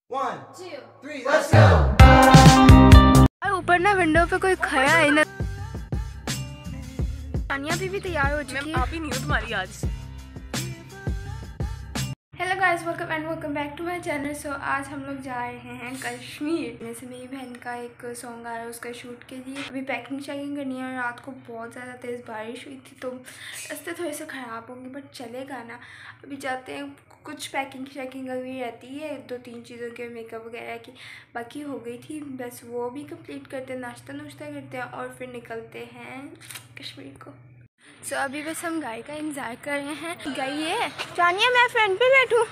1, 2, 3, let's go। ऊपर ना window पे कोई खड़ा है ना। तानिया भी तैयार हो चुकी है। आप ही नहीं हो तुम्हारी आज। Hello guys, welcome back to my channel. So आज हम लोग जा रहे हैं कश्मीर। जैसे मेरी बहन का एक सॉन्ग आ रहा है उसका शूट के लिए। अभी पैकिंग शैकिंग करनी है। रात को बहुत ज़्यादा तेज़ बारिश हुई थी तो रास्ते थोड़े से ख़राब होंगे बट चलेगा ना। अभी जाते हैं। कुछ पैकिंग शैकिंग अभी रहती है, 2-3 चीज़ों के मेकअप वगैरह की बाकी हो गई थी, बस वो भी कंप्लीट करते हैं, नाश्ता नुश्ता करते हैं और फिर निकलते हैं कश्मीर को। सो अभी बस हम गाड़ी का इंतज़ार कर रहे हैं। गाड़ी है जानिया, मैं फ्रंट पे बैठूँ।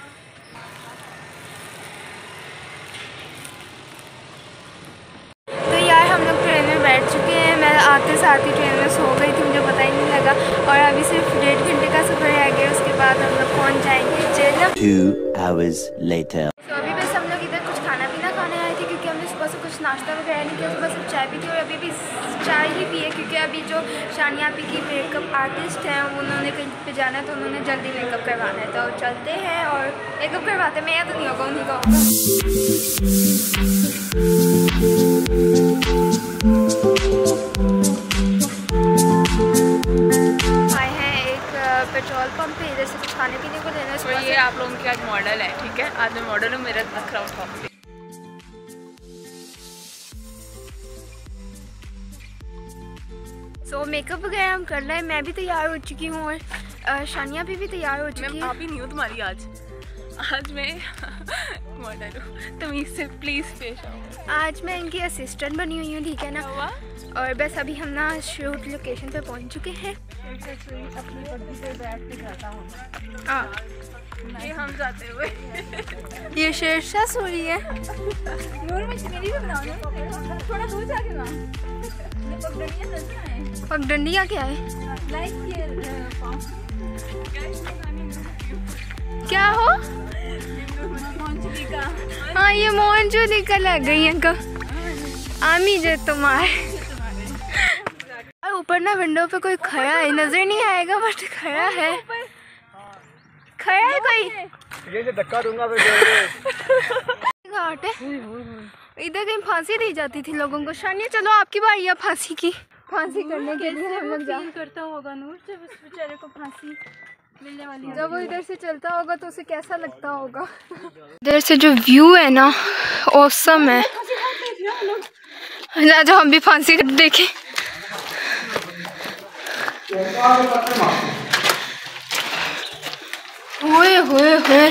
तो यार हम लोग ट्रेन में बैठ चुके हैं। मैं आते साथ ही ट्रेन में सो गई थी, मुझे पता ही नहीं लगा। और अभी सिर्फ 1.5 घंटे का सफ़र रह गया, उसके बाद हम लोग पहुँच जाएंगे जेलम। 2 hours later। तो अभी बस हम लोग इधर कुछ खाना पीना खाने आए थे क्योंकि हमने सुबह से कुछ नाश्ता वगैरह नहीं किया। सुबह सिर्फ चाय पी थी और अभी भी चाय ही पिए क्योंकि अभी जो शानिया आपी की मेकअप आर्टिस्ट हैं उन्होंने कहीं पे जाना है तो उन्होंने जल्दी मेकअप करवाना है। तो चलते हैं और मेकअप करवाते हैं। मैं तो नहीं होगा, उन्हीं का होगा। आए हैं एक पेट्रोल पंप पे, इधर से कुछ खाने पीने को लेना है। तो ये आप लोगों की आज मॉडल है, ठीक है। आज मैं मॉडल हूँ, मेरा नखरा उठाओ। सो मेकअप वगैरह हम कर रहे हैं। मैं भी तैयार हो चुकी हूँ और शानिया भी तैयार हो चुकी है। आप ही नहीं हो तुम्हारी आज मैं मॉडल हूँ, तुम इससे प्लीज़ पेश आओ। आज मैं इनकी असिस्टेंट बनी हुई हूँ, ठीक है ना। और बस अभी हम ना शूट लोकेशन पे पहुँच चुके हैं। अपनी पत्नी पे बैठ के जाता हूँ। ये हम जाते हुए ये शेरशाह सो रही है। थोड़ा दूर जाके ना पगडंडिया क्या है? क्या हो? हाँ ये मोहन जो निकल आ गई है का आमी जो तुम्हारे। ऊपर ना विंडो पे कोई खड़ा है, नजर नहीं आएगा बट खड़ा है। खड़ा है कोई। ये धक्का दूंगा घाट है इधर, कहीं फांसी दी जाती थी लोगों को। शानिया चलो आपकी बारी है फांसी की। फांसी करने के लिए हम लोग जा करता होगा नूर जब उस बेचारे को फांसी मिलने वाली। जब वो इधर से चलता होगा तो उसे कैसा लगता होगा। इधर से जो व्यू है ना ऑसम है। जा हम भी फांसी देखें। होए होए होए,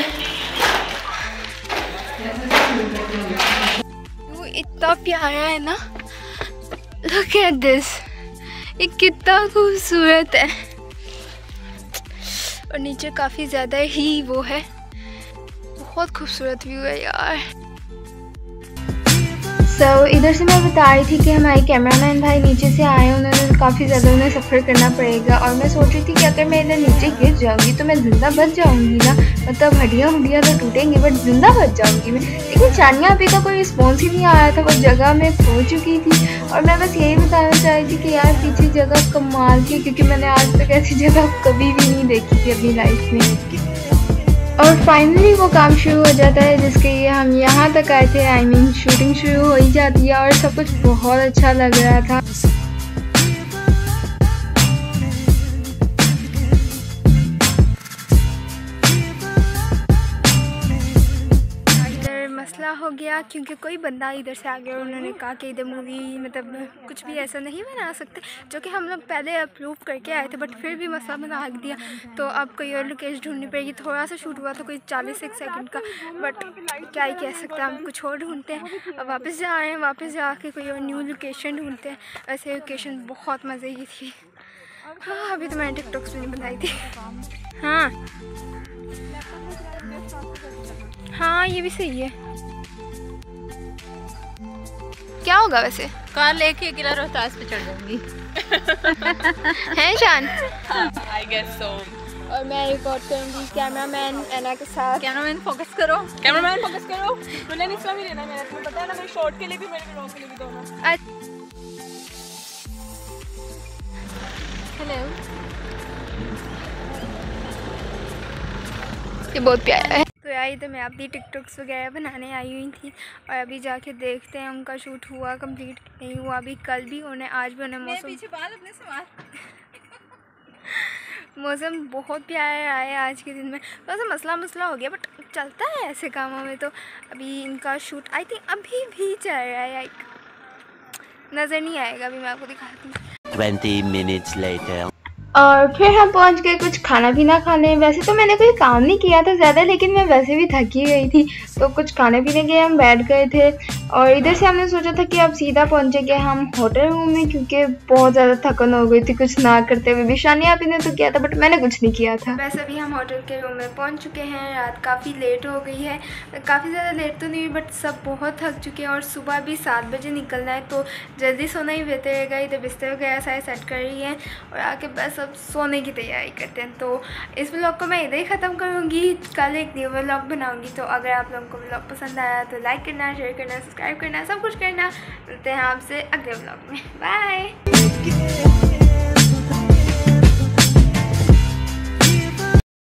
वो इतना प्यारा है ना। लुक एट दिस, ये कितना खूबसूरत है। और नीचे काफ़ी ज़्यादा ही वो है, बहुत खूबसूरत व्यू है यार। इधर से मैं बता रही थी कि हमारे कैमरामैन भाई नीचे से आए, उन्होंने काफ़ी ज़्यादा उन्हें सफ़र करना पड़ेगा। और मैं सोच रही थी कि अगर मैं इधर नीचे गिर जाऊंगी तो मैं ज़िंदा बच जाऊंगी ना, मतलब हड्डियाँ तो टूटेंगी बट ज़िंदा बच जाऊंगी मैं। लेकिन शानिया अभी का कोई रिस्पॉन्स ही नहीं आया था, वो जगह में पहुँच चुकी थी। और मैं बस यही बताना चाह रही थी कि यार पीछे जगह कमाल थी क्योंकि मैंने आज तक ऐसी जगह कभी भी नहीं देखी थी अपनी लाइफ में। और फाइनली वो काम शुरू हो जाता है जिसके लिए हम यहाँ तक आए थे। आई मीन शूटिंग शुरू हो ही जाती है और सब कुछ बहुत अच्छा लग रहा था। मसला हो गया क्योंकि कोई बंदा इधर से आ गया और उन्होंने कहा कि इधर मूवी मतलब कुछ भी ऐसा नहीं बना सकते, जो कि हम लोग पहले अप्रूव करके आए थे बट फिर भी मसला बना दिया। तो अब कोई और लोकेशन ढूंढनी पड़ेगी। थोड़ा सा शूट हुआ था कोई 40 सेकंड का, बट क्या ही कह सकते हैं, हम कुछ और ढूंढते हैं। अब वापस जा रहे हैं, वापस जाके कोई और न्यू लोकेशन ढूंढते हैं। वैसे लोकेशन बहुत मज़े की थी। हाँ अभी तो मैंने टिकटॉक्स भी नहीं बनाई थी। हाँ ये भी सही है। क्या होगा वैसे? कार लेके किला रोहतास पे चढ़ जाऊंगी। है शान? I guess so. और मैं रिकॉर्ड करूंगी कैमरामैन एना के साथ। कैमरामैन फोकस करो, कैमरामैन फोकस करो। मुझे इसमें भी लेना मेरा, तुम्हें पता है ना, मेरे शॉट के लिए भी मेरे वीडियो के लिए भी दोनों। हेलो, ये बहुत प्यारा है। तो आई तो मैं अपनी टिकटॉक्स वगैरह बनाने आई हुई थी और अभी जाके देखते हैं उनका शूट हुआ कंप्लीट नहीं हुआ। अभी कल भी होने आज भी होने। मौसम पीछे बाल अपने सवाल मौसम बहुत प्यारा है आज के दिन में। थोड़ा सा मसला हो गया बट चलता है ऐसे कामों में। तो अभी इनका शूट आई थिंक अभी भी चल रहा है, नज़र नहीं आएगा, अभी मैं आपको दिखाती हूँ। 20 minutes later. और फिर हम पहुंच गए कुछ खाना पीना खाने। वैसे तो मैंने कोई काम नहीं किया था ज़्यादा, लेकिन मैं वैसे भी थकी गई थी तो कुछ खाने पीने के हम बैठ गए थे। और इधर से हमने सोचा था कि अब सीधा पहुंचेंगे हम होटल रूम में, क्योंकि बहुत ज़्यादा थकन हो गई थी कुछ ना करते हुए भी। शानिया आपी ने तो किया था बट मैंने कुछ नहीं किया था। वैसे अभी हम होटल के रूम में पहुँच चुके हैं। रात काफ़ी लेट हो गई है, काफ़ी ज़्यादा लेट तो नहीं हुई बट सब बहुत थक चुके हैं और सुबह भी 7 बजे निकलना है तो जल्दी सोना ही बेहतर रहेगा। इधर बिस्तर वगैरह सारे सेट कर रही हैं और आके बस अब सोने की तैयारी करते हैं। तो इस व्लॉग को मैं इधर ही ख़त्म करूँगी, कल एक न्यू व्लॉग बनाऊँगी। तो अगर आप लोगों को व्लॉग पसंद आया तो लाइक करना, शेयर करना, सब्सक्राइब करना, सब कुछ करना। मिलते हैं आपसे अगले व्लॉग में। बाय।